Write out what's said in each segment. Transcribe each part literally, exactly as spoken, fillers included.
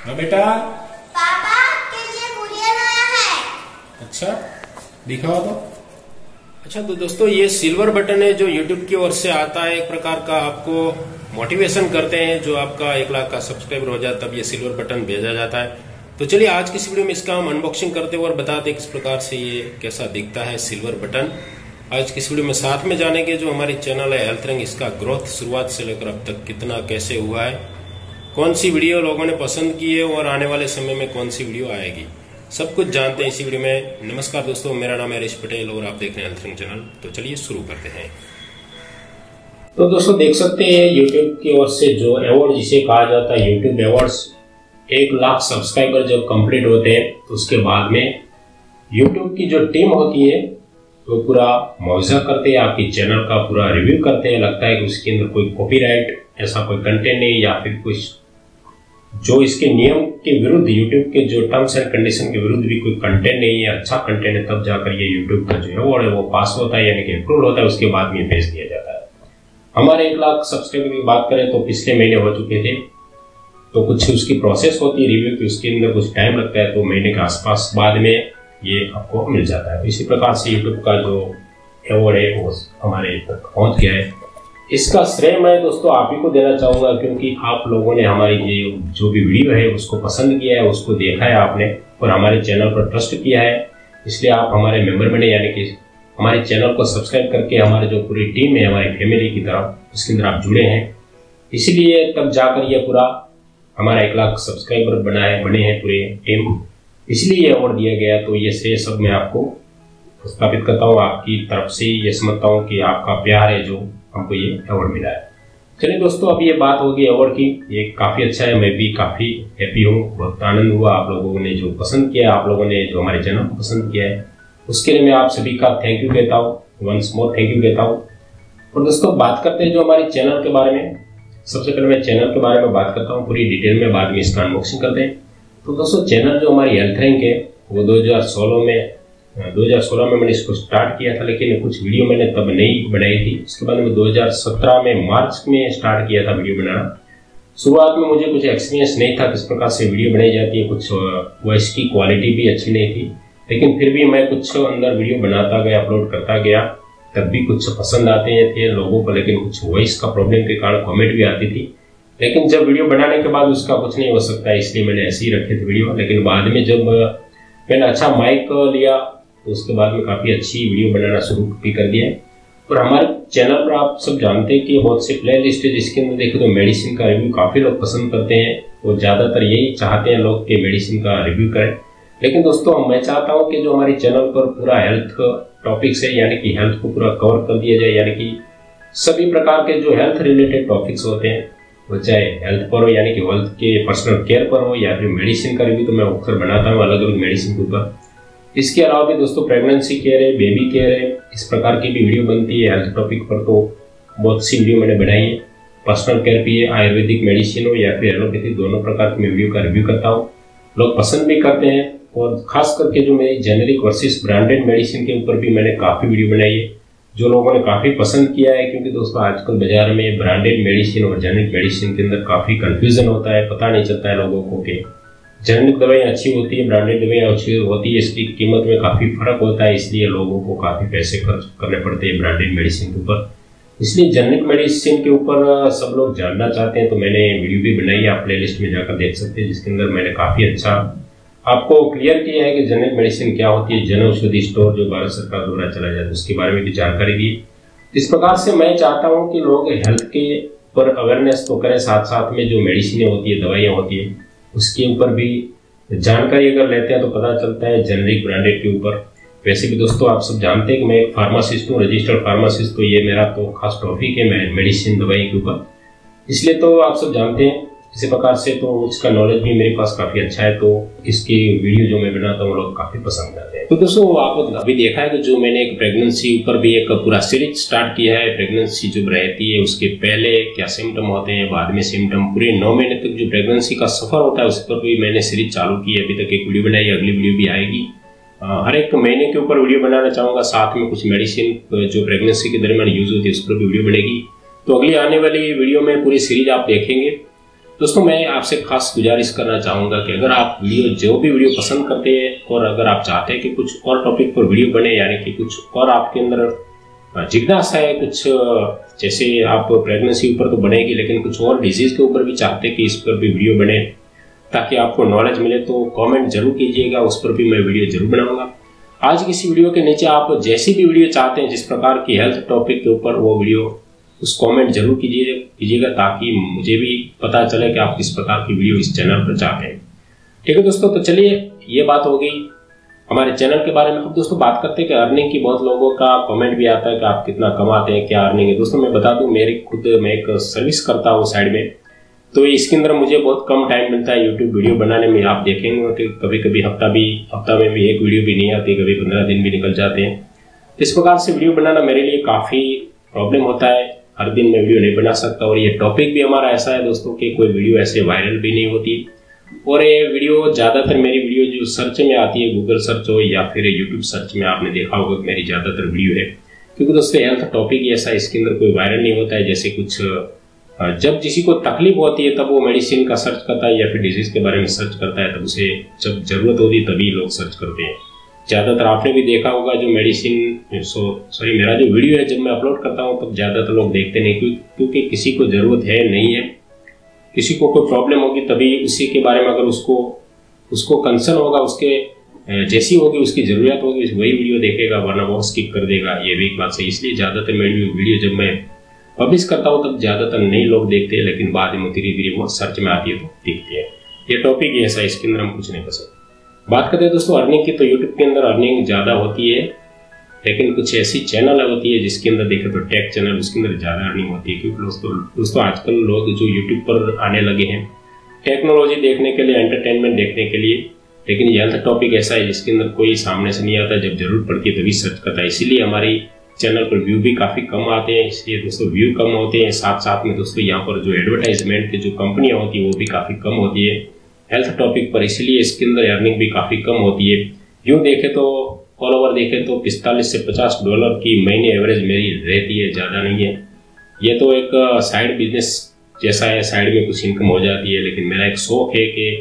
हाँ बेटा। पापा के लिए कुरियर आया है। अच्छा दिखाओ तो। अच्छा तो दोस्तों ये सिल्वर बटन है जो यूट्यूब की ओर से आता है, एक प्रकार का आपको मोटिवेशन करते हैं। जो आपका एक लाख का सब्सक्राइबर हो जाए तब ये सिल्वर बटन भेजा जाता है। तो चलिए आज की इस वीडियो में इसका हम अनबॉक्सिंग करते हैं और बताते हैं किस प्रकार से ये कैसा दिखता है सिल्वर बटन। आज की इस वीडियो में साथ में जानेंगे जो हमारी चैनल है हेल्थ रंग, इसका ग्रोथ शुरुआत से लेकर अब तक कितना कैसे हुआ है, कौन सी वीडियो लोगों ने पसंद की है और आने वाले समय में कौन सी वीडियो आएगी, सब कुछ जानते हैं इसी वीडियो में। नमस्कार दोस्तों, मेरा नाम है हरीश पटेल और आप देख रहे हैं हेल्थ रंग चैनल। तो चलिए शुरू करते हैं। तो दोस्तों देख सकते हैं यूट्यूब की ओर से जो अवार्ड जिसे कहा जाता है यूट्यूब अवार्ड्स, एक लाख सब्सक्राइबर जब कंप्लीट होते हैं तो उसके बाद में यूट्यूब की जो टीम होती है वो पूरा मुआवजा करते हैं, आपकी चैनल का पूरा रिव्यू करते हैं। लगता है कि उसके अंदर कोई कॉपीराइट ऐसा कोई कंटेंट नहीं या फिर कुछ जो इसके नियम के विरुद्ध, यूट्यूब के जो टर्म्स एंड कंडीशन के विरुद्ध भी कोई कंटेंट नहीं है, अच्छा कंटेंट है, तब जाकर ये यूट्यूब का जो अवार्ड है वो पास होता है, यानी कि अप्रूवल होता है। उसके बाद में भेज दिया जाता है। हमारे एक लाख सब्सक्राइबर की बात करें तो पिछले महीने हो चुके थे, तो कुछ उसकी प्रोसेस होती है रिव्यू की, उसके अंदर कुछ टाइम लगता है, तो महीने के आसपास बाद में ये आपको मिल जाता है। इसी प्रकार से यूट्यूब का जो अवार्ड है वो हमारे तक पहुंच गया है। इसका श्रेय मैं दोस्तों आप ही को देना चाहूंगा, क्योंकि आप लोगों ने हमारी ये जो भी वीडियो है उसको पसंद किया है, उसको देखा है आपने और हमारे चैनल पर ट्रस्ट किया है, इसलिए आप हमारे मेंबर बने, यानी कि हमारे चैनल को सब्सक्राइब करके हमारी जो पूरी टीम है हमारी फैमिली की तरफ, उसके अंदर आप जुड़े हैं। इसीलिए तब जाकर ये पूरा हमारा एक लाख सब्सक्राइबर बना है, बने हैं पूरे टीम, इसलिए ये अवार्ड दिया गया। तो ये श्रेय सब मैं आपको स्थापित करता हूँ, आपकी तरफ से ये समझता हूँ कि आपका प्यार है जो हमको ये अवार्ड मिला है। चलिए दोस्तों, अब ये बात होगी अवार्ड की, ये काफ़ी अच्छा है, मैं भी काफ़ी हैप्पी हूँ, बहुत आनंद हुआ। आप लोगों ने जो पसंद किया, आप लोगों ने जो हमारे चैनल को पसंद किया है, उसके लिए मैं आप सभी का थैंक यू कहता हूँ, वंस मोर थैंक यू कहता हूँ। और दोस्तों बात करते हैं जो हमारे चैनल के बारे में। सबसे पहले मैं चैनल के बारे में बात करता हूँ पूरी डिटेल में, बाद में इसका अनबॉक्सिंग करते हैं। तो दोस्तों चैनल जो हमारी हेल्थ रैंक है वो दो हज़ार सोलह में दो हज़ार सोलह में मैंने इसको स्टार्ट किया था, लेकिन कुछ वीडियो मैंने तब नहीं बनाई थी। उसके बाद में दो हज़ार सत्रह में मार्च में स्टार्ट किया था वीडियो बनाना। शुरुआत में मुझे कुछ एक्सपीरियंस नहीं था किस प्रकार से वीडियो बनाई जाती है, कुछ वॉइस की क्वालिटी भी अच्छी नहीं थी, लेकिन फिर भी मैं कुछ अंदर वीडियो बनाता गया, अपलोड करता गया, तब भी कुछ पसंद आते थे लोगों को, लेकिन कुछ वॉइस का प्रॉब्लम के कारण कॉमेंट भी आती थी। लेकिन जब वीडियो बनाने के बाद उसका कुछ नहीं हो सकता, इसलिए मैंने ऐसे ही रखे थे वीडियो। लेकिन बाद में जब मैंने अच्छा माइक लिया तो उसके बाद में काफ़ी अच्छी वीडियो बनाना शुरू भी कर दिया। और हमारे चैनल पर आप सब जानते हैं कि बहुत से प्ले लिस्ट है, जिसके अंदर देखें तो मेडिसिन का रिव्यू काफ़ी लोग पसंद करते हैं और ज़्यादातर यही चाहते हैं लोग कि मेडिसिन का रिव्यू करें। लेकिन दोस्तों मैं चाहता हूँ कि जो हमारी चैनल पर पूरा हेल्थ टॉपिक्स है, यानी कि हेल्थ को पूरा कवर कर दिया जाए, यानी कि सभी प्रकार के जो हेल्थ रिलेटेड टॉपिक्स होते हैं, वो चाहे हेल्थ पर हो, यानी कि हेल्थ के पर्सनल केयर पर हो, या फिर मेडिसिन का रिव्यू तो मैं अक्सर बनाता हूँ अलग अलग मेडिसिन के ऊपर। इसके अलावा भी दोस्तों प्रेगनेंसी केयर है, बेबी केयर है, इस प्रकार की भी वीडियो बनती है हेल्थ टॉपिक पर, तो बहुत सी वीडियो मैंने बनाई है। पर्सनल केयर भी है, आयुर्वेदिक मेडिसिन हो या फिर एलोपैथी, दोनों प्रकार की मैं वीडियो का रिव्यू करता हूँ, लोग पसंद भी करते हैं। और खास करके जो मेरी जेनेरिक वर्सेस ब्रांडेड मेडिसिन के ऊपर भी मैंने काफ़ी वीडियो बनाई है, जो लोगों ने काफ़ी पसंद किया है। क्योंकि दोस्तों आजकल बाजार में ब्रांडेड मेडिसिन और जेनेरिक मेडिसिन के अंदर काफ़ी कंफ्यूजन होता है, पता नहीं चलता है लोगों को कि जेनेरिक दवाइयाँ अच्छी होती है, ब्रांडेड दवाइयाँ अच्छी होती है, इसकी कीमत में काफ़ी फर्क होता है, इसलिए लोगों को काफ़ी पैसे खर्च करने पड़ते हैं ब्रांडेड मेडिसिन के ऊपर। इसलिए जेनेरिक मेडिसिन के ऊपर सब लोग जानना चाहते हैं, तो मैंने वीडियो भी बनाई है, आप प्ले लिस्ट में जाकर देख सकते हैं, जिसके अंदर मैंने काफ़ी अच्छा आपको क्लियर किया है कि जेनेरिक मेडिसिन क्या होती है, जन औषधि स्टोर जो भारत सरकार द्वारा चलाया जाता है उसके बारे में भी जानकारी दी। इस प्रकार से मैं चाहता हूँ कि लोग हेल्थ के पर अवेयरनेस तो करें, साथ साथ में जो मेडिसिनें होती है, दवाइयाँ होती है, उसके ऊपर भी जानकारी अगर लेते हैं तो पता चलता है जेनेरिक ब्रांडेड के ऊपर। वैसे भी दोस्तों आप सब जानते हैं कि मैं एक फार्मासिस्ट हूँ, रजिस्टर्ड फार्मासिस्ट, तो ये मेरा तो खास टॉपिक है मैं मेडिसिन दवाई के ऊपर, इसलिए तो आप सब जानते हैं। इसी प्रकार से तो इसका नॉलेज भी मेरे पास काफ़ी अच्छा है, तो इसकी वीडियो जो मैं बनाता हूँ लोग काफ़ी पसंद करते हैं। तो दोस्तों आप अभी देखा है कि जो मैंने एक प्रेगनेंसी ऊपर भी एक पूरा सीरीज स्टार्ट किया है, प्रेगनेंसी जो रहती है उसके पहले क्या सिम्टम होते हैं, बाद में सिम्टम, पूरे नौ महीने तक जो प्रेगनेंसी का सफर होता है उस पर भी मैंने सीरीज चालू की है। अभी तक एक वीडियो बनाई, अगली वीडियो भी आएगी। हर एक महीने के ऊपर वीडियो बनाना चाहूँगा, साथ में कुछ मेडिसिन जो प्रेगनेंसी के दरमियान यूज होती है उस पर भी वीडियो बनेगी। तो अगली आने वाली वीडियो में पूरी सीरीज आप देखेंगे दोस्तों मैं आपसे खास गुजारिश करना चाहूँगा कि अगर आप वीडियो जो भी वीडियो पसंद करते हैं और अगर आप चाहते हैं कि कुछ और टॉपिक पर वीडियो बने, यानी कि कुछ और आपके अंदर जिज्ञासा है, कुछ जैसे आप प्रेगनेंसी ऊपर तो बनेगी, लेकिन कुछ और डिजीज़ के ऊपर भी चाहते हैं कि इस पर भी वीडियो बने ताकि आपको नॉलेज मिले, तो कमेंट जरूर कीजिएगा, उस पर भी मैं वीडियो जरूर बनाऊंगा। आज की इस वीडियो के नीचे आप जैसी भी वीडियो चाहते हैं, जिस प्रकार की हेल्थ टॉपिक के ऊपर, वो वीडियो उस कमेंट जरूर कीजिए कीजिएगा ताकि मुझे भी पता चले कि आप किस प्रकार की वीडियो इस चैनल पर चाहते हैं। ठीक है दोस्तों, तो चलिए ये बात हो गई हमारे चैनल के बारे में। अब दोस्तों बात करते हैं कि अर्निंग की। बहुत लोगों का कमेंट भी आता है कि आप कितना कमाते हैं, क्या अर्निंग है। दोस्तों मैं बता दूं, मेरी खुद मैं एक सर्विस करता हूँ साइड में, तो इसके अंदर मुझे बहुत कम टाइम मिलता है यूट्यूब वीडियो बनाने में। आप देखेंगे कि कभी कभी हफ्ता भी हफ्ता में भी एक वीडियो भी नहीं आती, कभी पंद्रह दिन भी निकल जाते हैं। इस प्रकार से वीडियो बनाना मेरे लिए काफ़ी प्रॉब्लम होता है, हर दिन मैं वीडियो नहीं बना सकता। और ये टॉपिक भी हमारा ऐसा है दोस्तों कि कोई वीडियो ऐसे वायरल भी नहीं होती, और ये वीडियो ज़्यादातर मेरी वीडियो जो सर्च में आती है, गूगल सर्च हो या फिर यूट्यूब सर्च में, आपने देखा होगा कि मेरी ज़्यादातर वीडियो है, क्योंकि दोस्तों हेल्थ टॉपिक ही ऐसा, इसके अंदर कोई वायरल नहीं होता है। जैसे कुछ जब किसी को तकलीफ होती है तब वो मेडिसिन का सर्च करता है या फिर डिजीज के बारे में सर्च करता है, तब उसे जब जरूरत होती है तभी लोग सर्च करते हैं। ज़्यादातर आपने भी देखा होगा जो मेडिसिन सो सॉरी मेरा जो वीडियो है जब मैं अपलोड करता हूँ तब ज़्यादातर लोग देखते नहीं, क्योंकि किसी को ज़रूरत है नहीं है, किसी को कोई प्रॉब्लम होगी तभी उसी के बारे में अगर उसको उसको कंसर्न होगा, उसके जैसी होगी उसकी ज़रूरत होगी वही वीडियो देखेगा, वरना वो स्किप कर देगा। ये भी एक बात सही। इसलिए ज़्यादातर मेरी वीडियो जब मैं पब्लिश करता हूँ तब ज़्यादातर नहीं लोग देखते हैं, लेकिन बाद में धीरे धीरे वो सर्च में आती है तो दिखती है। ये टॉपिक ही ऐसा है, इसके अंदर हम कुछ नहीं कर सकते। बात करते हैं दोस्तों अर्निंग की, तो यूट्यूब के अंदर अर्निंग ज़्यादा होती है, लेकिन कुछ ऐसी चैनल होती है जिसके अंदर देखें तो टेक चैनल, उसके अंदर ज़्यादा अर्निंग होती है। क्योंकि दोस्तों दोस्तों आजकल लोग जो यूट्यूब पर आने लगे हैं टेक्नोलॉजी देखने के लिए, एंटरटेनमेंट देखने के लिए, लेकिन ये हेल्थ टॉपिक ऐसा है जिसके अंदर कोई सामने से नहीं आता, जब जरूरत पड़ती है तभी सर्च करता है। इसीलिए हमारी चैनल पर व्यू भी काफ़ी कम आते हैं। इसलिए दोस्तों व्यू कम होते हैं, साथ साथ में दोस्तों यहाँ पर जो एडवर्टाइजमेंट की जो कंपनियाँ होती है वो भी काफ़ी कम होती है हेल्थ टॉपिक पर, इसलिए इसके अंदर अर्निंग भी काफ़ी कम होती है। यूँ देखें तो ऑल ओवर देखें तो पिस्तालीस से पचास डॉलर की महीने एवरेज मेरी रहती है, ज़्यादा नहीं है। ये तो एक साइड बिजनेस जैसा है, साइड में कुछ इनकम हो जाती है, लेकिन मेरा एक शौक है कि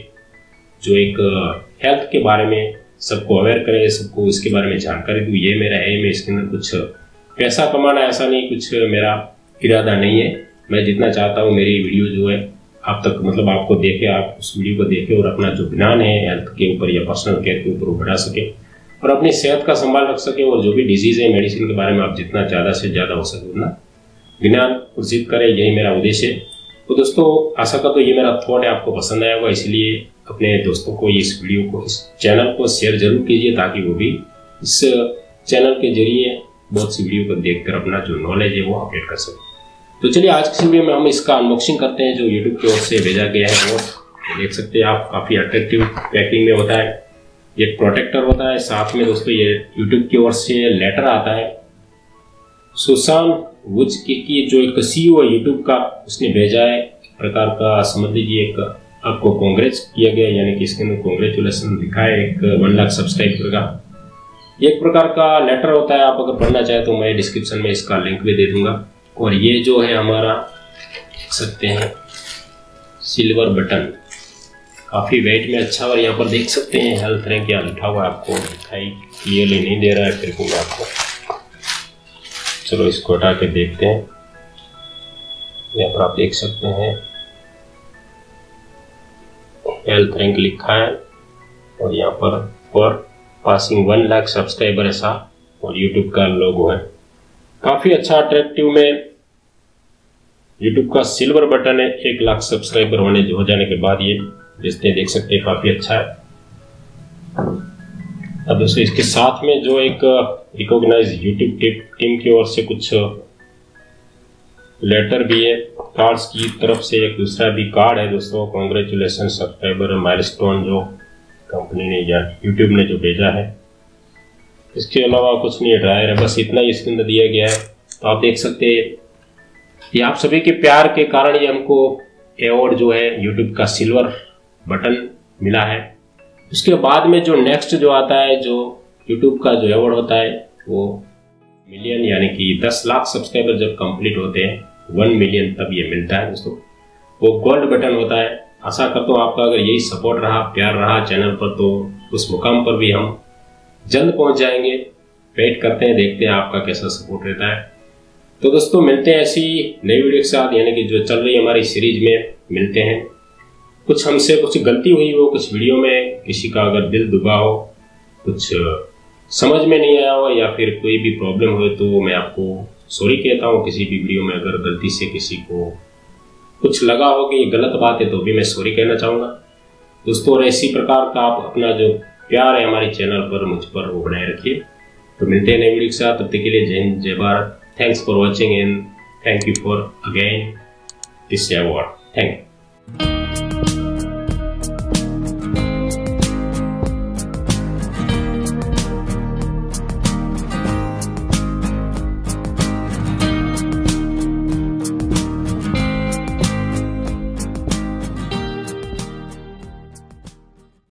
जो एक हेल्थ के बारे में सबको अवेयर करे, सबको इसके बारे में जानकारी दूँ, ये मेरा है। मैं इसके अंदर कुछ पैसा कमाना ऐसा नहीं, कुछ मेरा इरादा नहीं है। मैं जितना चाहता हूँ मेरी वीडियो जो है आप तक मतलब आपको देखे, आप उस वीडियो को देखें और अपना जो ज्ञान है हेल्थ के ऊपर या पर्सनल केयर के ऊपर वो बढ़ा सके और अपनी सेहत का संभाल रख सके, और जो भी डिजीज़ है मेडिसिन के बारे में आप जितना ज़्यादा से ज़्यादा हो सके उतना ज्ञान अर्जित करें, यही मेरा उद्देश्य है। तो दोस्तों आशा करता हूँ ये मेरा थॉट है आपको पसंद आया होगा, इसलिए अपने दोस्तों को इस वीडियो को, इस चैनल को शेयर जरूर कीजिए ताकि वो भी इस चैनल के जरिए बहुत सी वीडियो को देखकर अपना जो नॉलेज है वो अपडेट कर सके। तो चलिए आज की वीडियो में हम इसका अनबॉक्सिंग करते हैं, जो यूट्यूब की ओर से भेजा गया है। वो देख सकते हैं आप, काफ़ी अट्रैक्टिव पैकिंग में होता है। ये प्रोटेक्टर होता है, साथ में दोस्तों ये यूट्यूब की ओर से लेटर आता है। सुशान वुज की जो एक सीईओ है यूट्यूब का, उसने भेजा है एक प्रकार का, समझ लीजिए एक आपको कांग्रेस किया गया, यानी कि इसके अंदर कांग्रेचुलेसन लिखा है एक वन लाख सब्सक्राइबर का एक प्रकार का लेटर होता है। आप अगर पढ़ना चाहे तो मैं डिस्क्रिप्शन में इसका लिंक भी दे दूंगा। और ये जो है हमारा देख सकते हैं सिल्वर बटन, काफ़ी वेट में अच्छा, और यहाँ पर देख सकते हैं हेल्थ रैंक क्या लिखा हुआ है, आपको दिखाई क्लियरली नहीं दे रहा है फिर भी आपको, चलो इसको हटा के देखते हैं। यहाँ पर आप देख सकते हैं हेल्थ रैंक लिखा है और यहाँ पर पर पासिंग वन लाख सब्सक्राइबर ऐसा और यूट्यूब का लोगो है। काफ़ी अच्छा अट्रैक्टिव में यूट्यूब का सिल्वर बटन है, एक लाख सब्सक्राइबर होने हो जाने के बाद ये जिसने देख सकते हैं काफ़ी अच्छा है। अब दोस्तों इसके साथ में जो एक रिकॉग्नाइज यूट्यूब टीम की ओर से कुछ लेटर भी है, कार्ड्स की तरफ से एक दूसरा भी कार्ड है दोस्तों, कॉन्ग्रेचुलेसन सब्सक्राइबर माइलस्टोन जो कंपनी ने या यूट्यूब ने जो भेजा है। इसके अलावा कुछ नहीं हटाया है, बस इतना ही इसके अंदर दिया गया है। तो आप देख सकते हैं ये आप सभी के प्यार के कारण ये हमको अवार्ड जो है यूट्यूब का सिल्वर बटन मिला है। उसके बाद में जो नेक्स्ट जो आता है, जो यूट्यूब का जो अवार्ड होता है वो मिलियन, यानी कि दस लाख सब्सक्राइबर जब कंप्लीट होते हैं वन मिलियन तब ये मिलता है दोस्तों। वो गोल्ड बटन होता है। आशा करता हूँ आपका अगर यही सपोर्ट रहा, प्यार रहा चैनल पर, तो उस मुकाम पर भी हम जल्द पहुंच जाएंगे। वेट करते हैं, देखते हैं आपका कैसा सपोर्ट रहता है। तो दोस्तों मिलते हैं ऐसी नई वीडियो के साथ, यानी कि जो चल रही है हमारी सीरीज में मिलते हैं। कुछ हमसे कुछ गलती हुई हो कुछ वीडियो में, किसी का अगर दिल दुबा हो, कुछ समझ में नहीं आया हो या फिर कोई भी प्रॉब्लम हो, तो मैं आपको सॉरी कहता हूँ। किसी भी वीडियो में अगर गलती से किसी को कुछ लगा हो कि गलत बात है, तो भी मैं सॉरी कहना चाहूँगा दोस्तों। और इसी प्रकार का आप अपना जो प्यार है हमारे चैनल पर मुझ पर वो बनाए रखिए। तो मिलते हैं नई वीडियो के साथ, तब तक के लिए जय हिंद, जय Bharat. Thanks for watching and thank you for again this award. Thank you.